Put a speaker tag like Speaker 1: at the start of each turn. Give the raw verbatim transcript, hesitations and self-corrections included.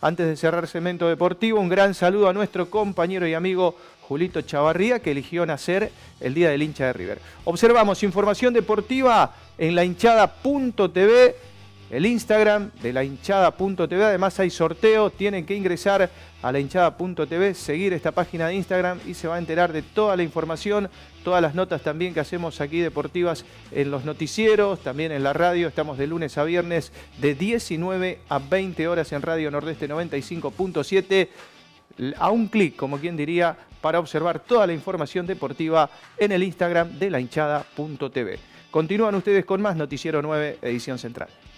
Speaker 1: Antes de cerrar Segmento Deportivo, un gran saludo a nuestro compañero y amigo Julito Chavarría, que eligió nacer el día del hincha de River. Observamos información deportiva en la hinchada punto t v, el Instagram de la hinchada punto t v. Además hay sorteo, tienen que ingresar a la hinchada punto t v, seguir esta página de Instagram y se va a enterar de toda la información, todas las notas también que hacemos aquí deportivas en los noticieros, también en la radio. Estamos de lunes a viernes de diecinueve a veinte horas en Radio Nordeste noventa y cinco punto siete. A un clic, como quien diría, para observar toda la información deportiva en el Instagram de la hinchada punto t v. Continúan ustedes con más Noticiero nueve, edición central.